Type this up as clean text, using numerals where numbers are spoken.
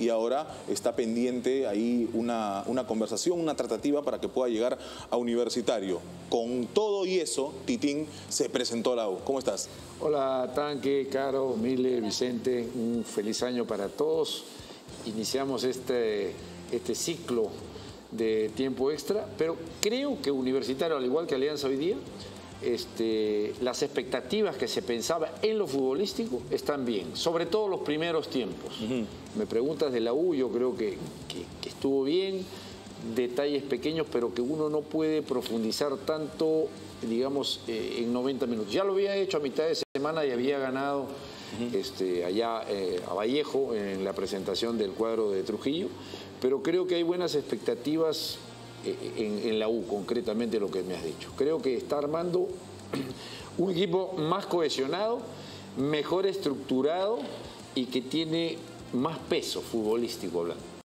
y ahora está pendiente ahí una conversación, una tratativa para que pueda llegar a Universitario. Con todo y eso, Titín se presentó a la U. ¿Cómo estás? Hola, Tanque, Caro, Mile, Vicente, un feliz año para todos. Iniciamos este ciclo de tiempo extra, pero creo que Universitario, al igual que Alianza hoy día, las expectativas que se pensaba en lo futbolístico están bien, sobre todo los primeros tiempos. Me preguntas de la U, yo creo que estuvo bien, detalles pequeños, pero que uno no puede profundizar tanto, digamos, en 90 minutos. Ya lo había hecho a mitad de semana y había ganado allá a Vallejo en la presentación del cuadro de Trujillo, pero creo que hay buenas expectativas en la U, concretamente lo que me has dicho. Creo que está armando un equipo más cohesionado, mejor estructurado y que tiene más peso futbolístico hablando.